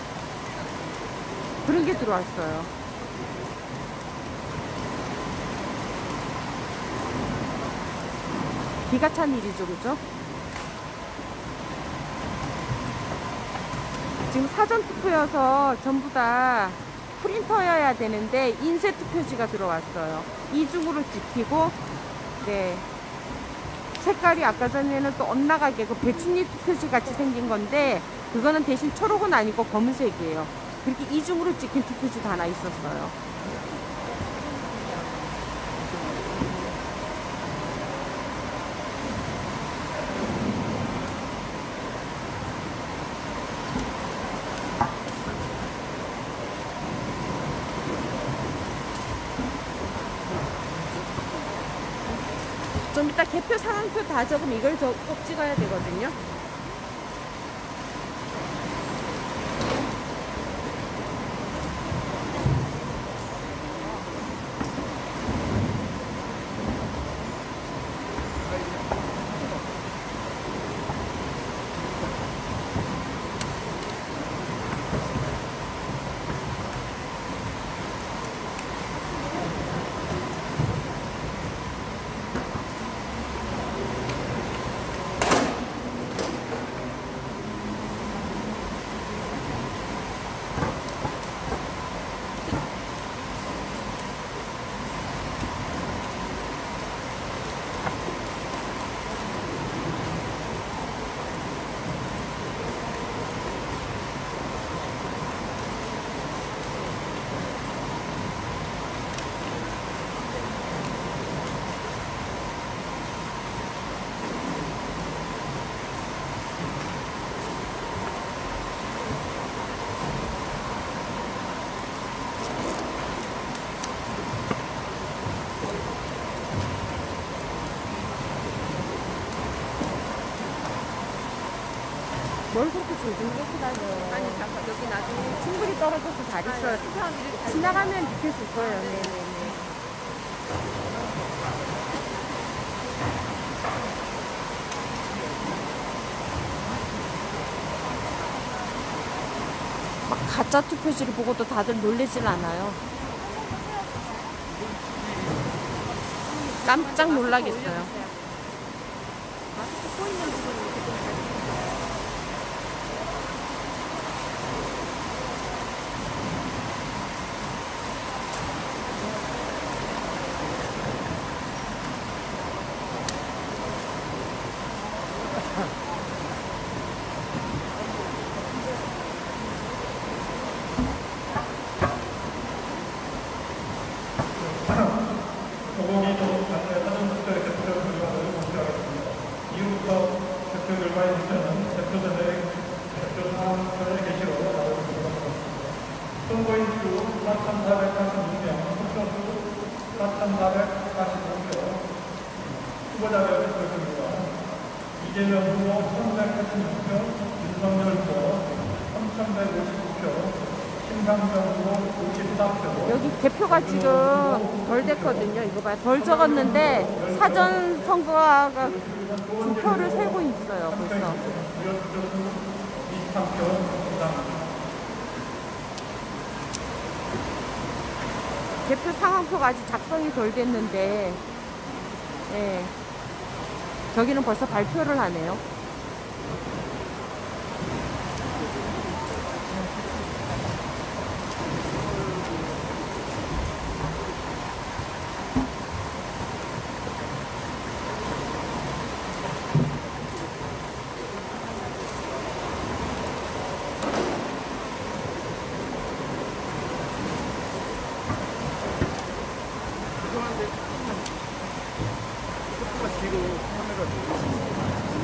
그런 게 들어왔어요. 기가 찬 일이죠. 그죠? 지금 사전 투표여서 전부 다 프린터여야 되는데 인쇄 투표지가 들어왔어요. 이중으로 찍히고, 네. 색깔이 아까 전에는 또 엇나가게 그 배춧잎 투표지 같이 생긴 건데 그거는 대신 초록은 아니고 검은색이에요. 그렇게 이중으로 찍힌 투표지도 하나 있었어요. 좀 이따 개표 상황표 다 적으면 이걸 저 꼭 찍어야 되거든요. 뭘 그렇게 조준게 시간이에요? 아니 잠깐 여기 나중에 충분히 떨어져서 잘 있어요. 지나가면 느껴질 거예요. 네네네. 막 가짜 투표지를 보고도 다들 놀라질 않아요. 깜짝 놀라겠어요. 오공이 도로단체 사전투표의 개표 결과를 공개하겠습니다. 이후부터 대표 결과에 대한 대표자들의 대표 사항표의 게시로 나오겠습니다. 선거인 수 사천사백팔십육 명, 투표수 사천사백사십오 표, 후보자별 대표 결과 이재명 후보 천백팔십육 표, 윤석열 후보 삼천백오십구 표, 심상정 후보 오십사 표. 여기 대표가 지금 덜 됐거든요. 이거 봐요. 덜 적었는데 사전 선거가 득표를 세고 있어요. 벌써. 이십삼 표 감사합니다. 대표 상황표가 아직 작성이 덜 됐는데, 예. 저기는 벌써 발표를 하네요. 죄송한데 조금만 뒤로 카메라 돌리세요.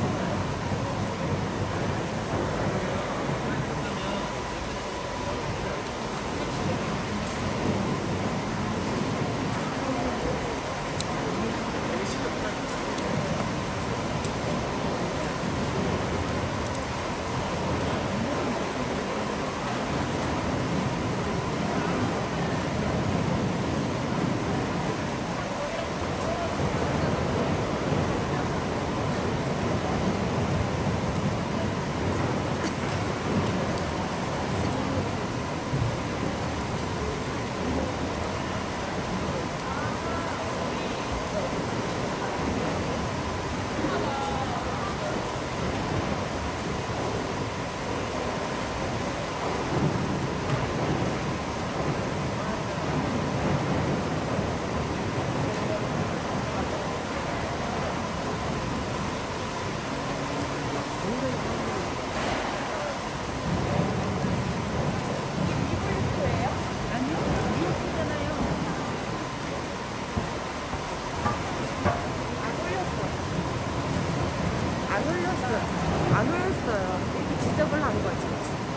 안 올렸어요. 안 올렸어요. 이렇게 지적을 한 거지.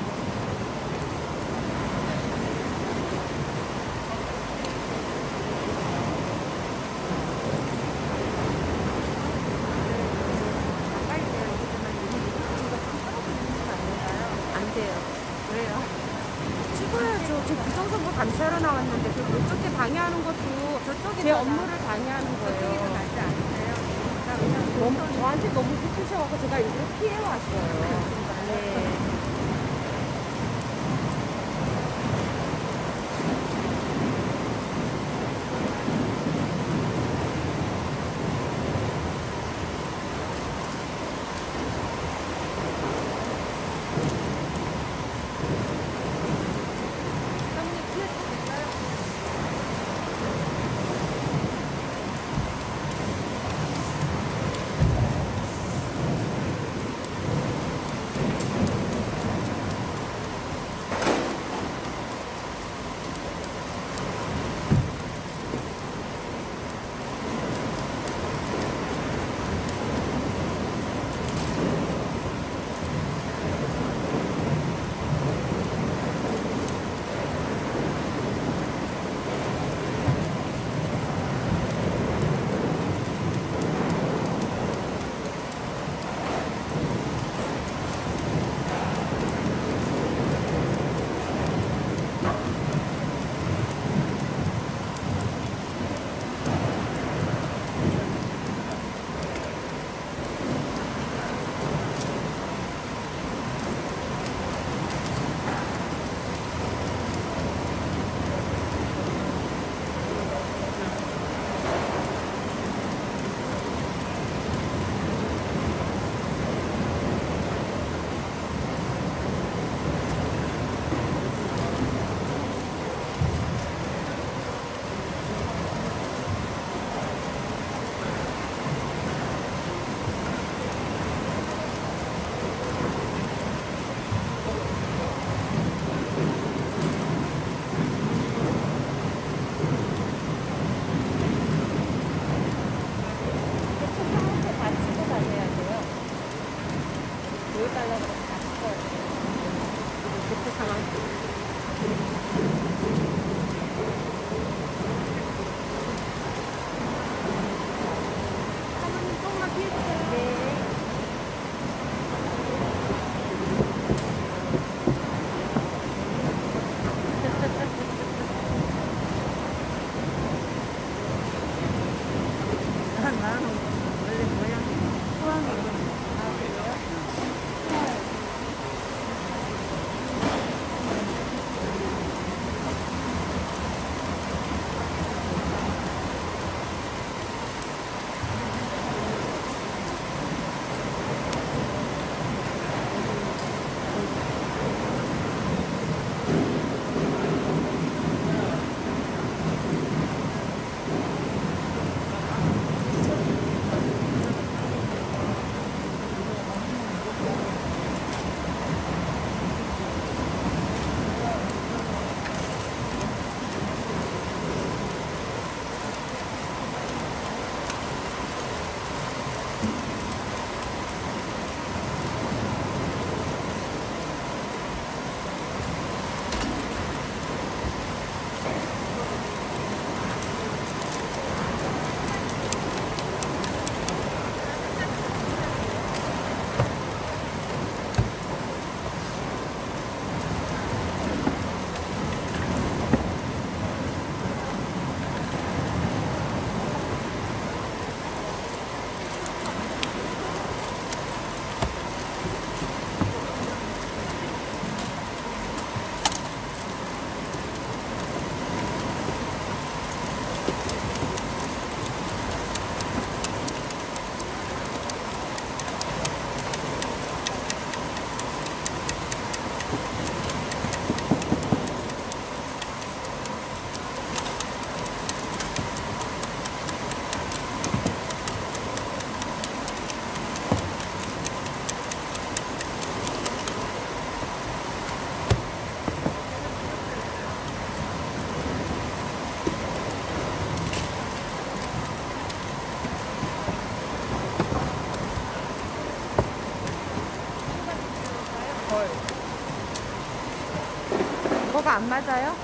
안 돼요. 왜요? 찍어야죠. 저 부정선거 감시하러 나왔는데 그 저쪽에 방해하는 것도 저쪽에 제 업무를 방해하는 거예요. 저쪽에도 낫지 않으세요? 너무, 저한테 너무 붙으셔서 제가 일부러 피해 왔어요. 네. 달라고 그래서 다 찍어요. 대표 상황. 사모님 조금만 피해 주세요. 네. 나는 원래 모양이 포항이거든. 아, 그래요? 뭐가 안 맞아요?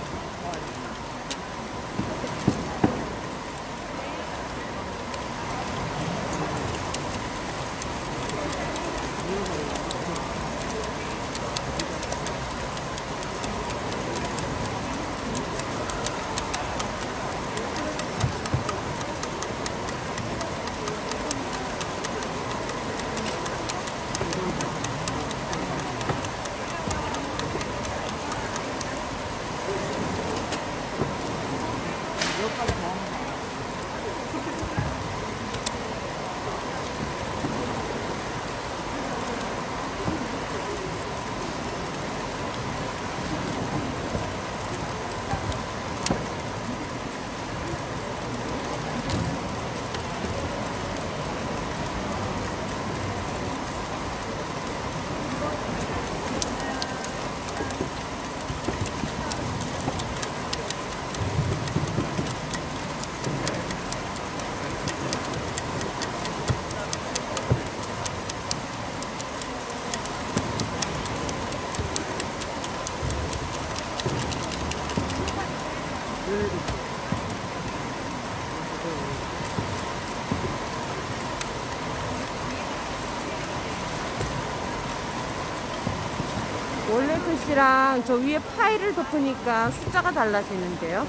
원래 글씨랑 저 위에 파일을 덮으니까 숫자가 달라지는데요.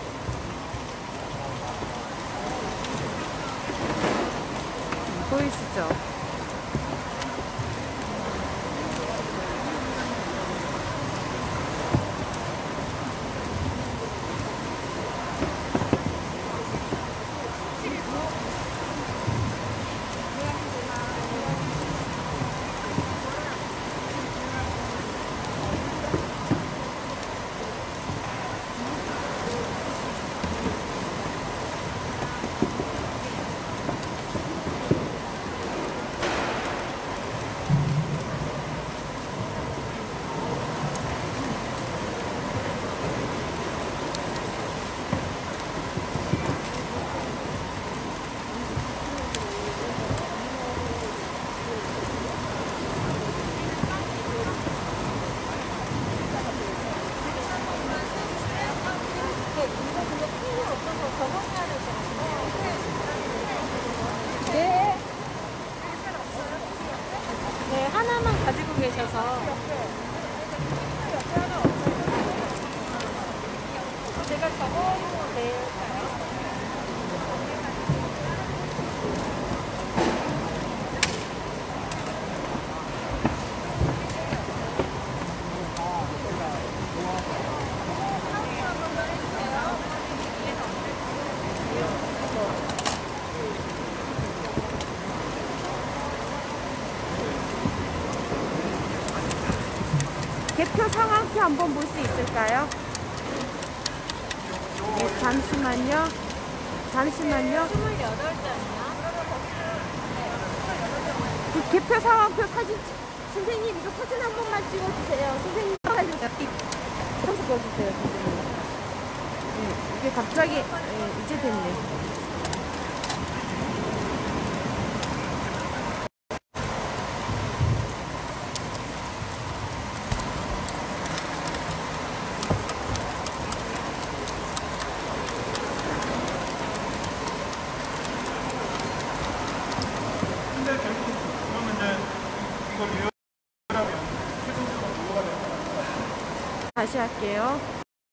보이시죠? 제가 적어놓은 내일까요? 개표 상황표 한번 볼 수 있을까요? 네, 잠시만요. 잠시만요. 스물여덟 장이요? 그 개표 상황표 사진, 찍- 선생님 이거 사진 한 번만 찍어주세요. 선생님 사진 좀 찍어주세요, 선생님. 네, 이게 갑자기, 네, 이제 됐네. 근데 결국 그러면 이제 이걸 유효하면 최종적으로 무효가 되는 거예요. 다시 할게요.